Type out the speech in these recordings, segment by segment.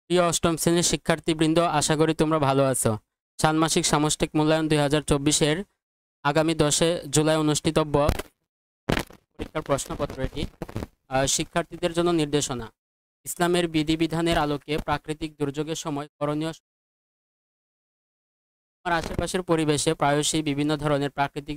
প্রিয় অষ্টম শ্রেণীর শিক্ষার্থীবৃন্দ, আশা করি তোমরা ভালো আছো। ষান্মাসিক সামষ্টিক মূল্যায়ন 2024-এর আগামী 10 জুলাই অনুষ্ঠিতব্য পরীক্ষার প্রশ্নপত্র এটি। শিক্ষার্থীদের জন্য নির্দেশনা। ইসলামের বিধিবিধানের আলোকে প্রাকৃতিক দুর্যোগের সময় করণীয়। আমার আশেপাশের পরিবেশে প্রায়শই বিভিন্ন ধরনের প্রাকৃতিক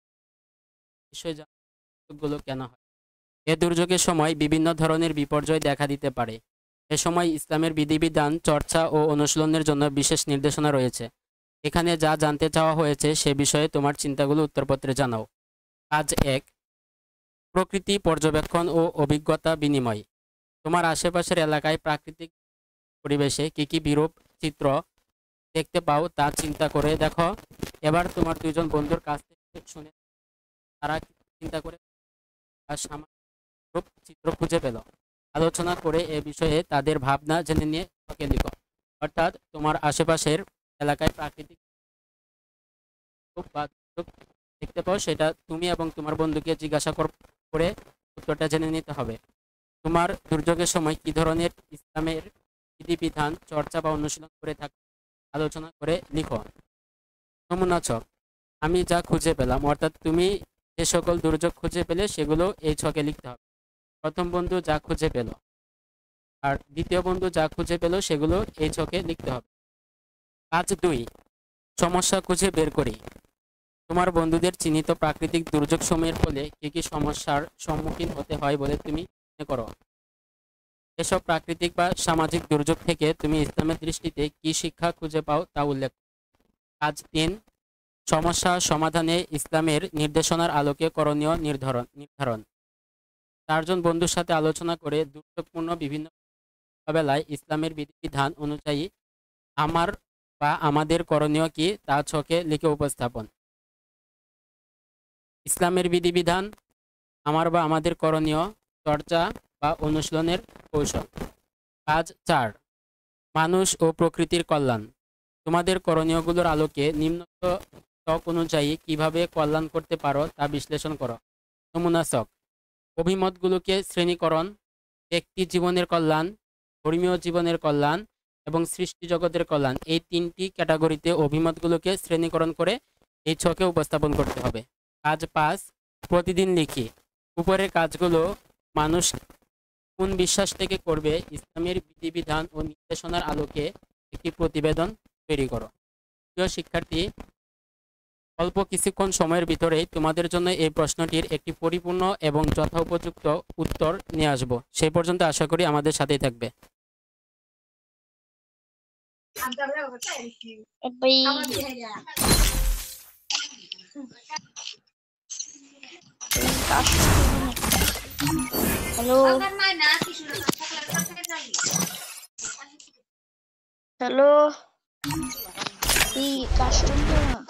দুর্যোগগুলো কেন হয়? এ দুর্যোগের সময় বিভিন্ন ধরনের বিপর্যয় দেখা দিতে পারে। এ সময় ইসলামের বিধিবিধান চর্চা ও অনুশীলনের জন্য বিশেষ নির্দেশনা রয়েছে। এখানে যা জানতে চাওয়া হয়েছে সে বিষয়ে তোমার চিন্তাগুলো উত্তরপত্রে জানাও। কাজ 1, প্রকৃতি পর্যবেক্ষণ ও অভিজ্ঞতা বিনিময়। তোমার আশেপাশের এলাকায় প্রাকৃতিক পরিবেশে কি কি বিরূপ চিত্র দেখতে পাও তা চিন্তা করে দেখো। এবার তোমার দুইজন বন্ধুর কাছ থেকে শুনে তারা চিন্তা করে সামাজিক চিত্র খুঁজে পেল। আলোচনা করে এ বিষয়ে তাদের ভাবনা জেনে নিয়ে ছকে লিখো। অর্থাৎ তোমার আশেপাশের এলাকায় প্রাকৃতিক দেখতে পাও, সেটা তুমি এবং তোমার বন্ধুকে জিজ্ঞাসা করে উত্তরটা জেনে নিতে হবে। তোমার দুর্যোগের সময় কি ধরনের ইসলামের বিধিবিধান চর্চা বা অনুশীলন করে থাকো আলোচনা করে লিখো। নমুনা ছক। আমি যা খুঁজে পেলাম, অর্থাৎ তুমি যে সকল দুর্যোগ খুঁজে পেলে সেগুলো এই ছকে লিখতে হবে। প্রথম বন্ধু যা খুঁজে পেল আর দ্বিতীয় বন্ধু যা খুঁজে পেল সেগুলো এই ছকে লিখতে হবে। কাজ 2, সমস্যা খুঁজে বের করি। তোমার বন্ধুদের চিহ্নিত প্রাকৃতিক দুর্যোগ সময়ের ফলে কি কি সমস্যার সম্মুখীন হতে হয় বলে তুমি মনে করো? এসব প্রাকৃতিক বা সামাজিক দুর্যোগ থেকে তুমি ইসলামের দৃষ্টিতে কি শিক্ষা খুঁজে পাও তা উল্লেখ। কাজ 3, সমস্যা সমাধানে ইসলামের নির্দেশনার আলোকে করণীয় নির্ধারণ। 4 জন বন্ধুর সাথে আলোচনা করে দুর্যোগপূর্ণ বিভিন্ন মোকাবেলায় ইসলামের বিধিবিধান অনুযায়ী আমার বা আমাদের করণীয় কি তা ছকে লিখে উপস্থাপন। ইসলামের বিধিবিধান, আমার বা আমাদের করণীয়, চর্চা বা অনুশীলনের কৌশল। কাজ 4, মানুষ ও প্রকৃতির কল্যাণ। তোমাদের করণীয়গুলোর আলোকে নিম্নোক্ত ছক অনুযায়ী কিভাবে কল্যাণ করতে পারো তা বিশ্লেষণ করো। নমুনা ছক। অভিমতগুলোকে শ্রেণীকরণ, ব্যক্তি জীবনের কল্যাণ, ধর্মীয় জীবনের কল্যাণ এবং সৃষ্টি জগতের কল্যাণ, এই 3টি ক্যাটাগরিতে অভিমতগুলোকে শ্রেণীকরণ করে এই ছকে উপস্থাপন করতে হবে। কাজ 5, প্রতিদিন লিখি। উপরের কাজগুলো মানুষ কোন বিশ্বাস থেকে করবে ইসলামের বিধিবিধান ও নির্দেশনার আলোকে একটি প্রতিবেদন তৈরি করো। প্রিয় শিক্ষার্থী, অল্প কিছুক্ষণ সময়ের ভিতরেই তোমাদের জন্য এই প্রশ্নটির একটি পরিপূর্ণ এবং যথোপযুক্ত উত্তর নিয়ে আসব। সেই পর্যন্ত আশা করি আমাদের সাথেই থাকবে। হ্যালো হ্যালো, এই কাস্টমার